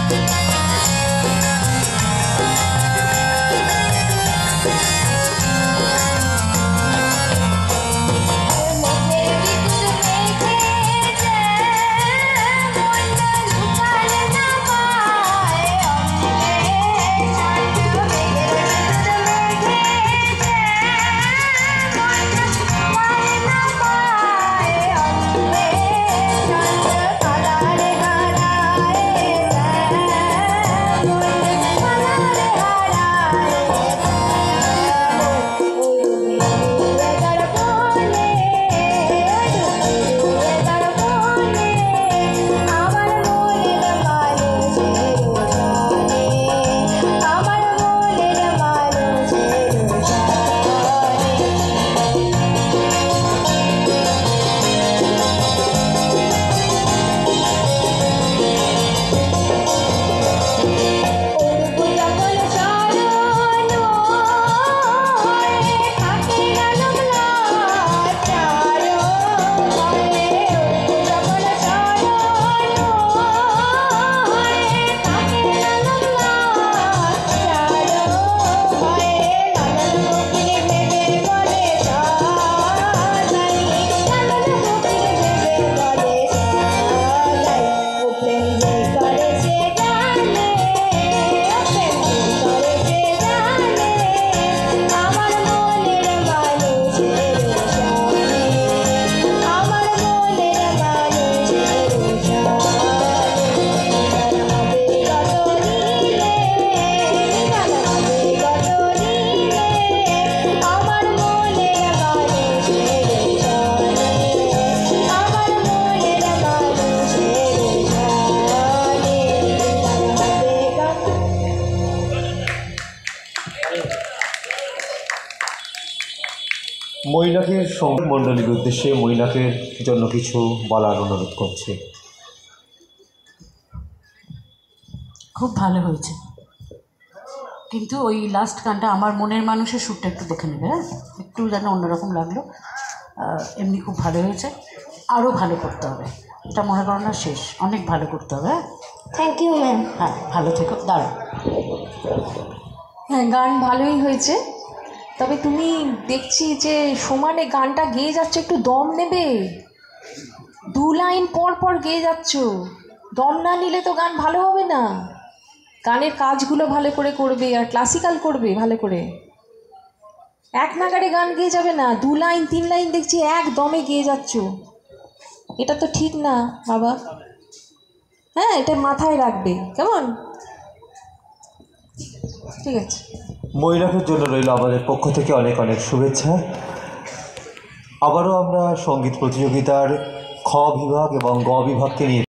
মৈনাকের সঙ্গীত মণ্ডলীর উদ্দেশ্যে মৈনাকের জন্য কিছু বলার অনুরোধ করছি। খুব ভালো হয়েছে, কিন্তু ওই লাস্ট গানটা আমার মনের মানুষের সুরটা একটু দেখে নেবে, হ্যাঁ একটু যেন অন্যরকম লাগলো। এমনি খুব ভালো হয়েছে, আরও ভালো করতে হবে, এটা মনে করো না শেষ, অনেক ভালো করতে হবে। হ্যাঁ থ্যাংক ইউ ম্যাম। হ্যাঁ ভালো থেকো, দাঁড়াও। হ্যাঁ গান ভালোই হয়েছে, তবে তুমি দেখছি যে সমানে গানটা গেয়ে যাচ্ছ, একটু দম নেবে। 2 লাইন পর পর গেয়ে যাচ্ছ, দম না নিলে তো গান ভালো হবে না। গানের কাজগুলো ভালো করে করবে আর ক্লাসিক্যাল করবে ভালো করে, এক নাগারে গান গেয়ে যাবে না। 2 লাইন 3 লাইন দেখছি এক দমে গেয়ে যাচ্ছ, এটা তো ঠিক না বাবা। হ্যাঁ এটা মাথায় রাখবে, কেমন? ঠিক আছে। মৈনাকের জন্য রইল আমাদের পক্ষ থেকে অনেক অনেক শুভেচ্ছা। আবারও আমরা সঙ্গীত প্রতিযোগিতার খ বিভাগ এবং গ বিভাগকে নিয়ে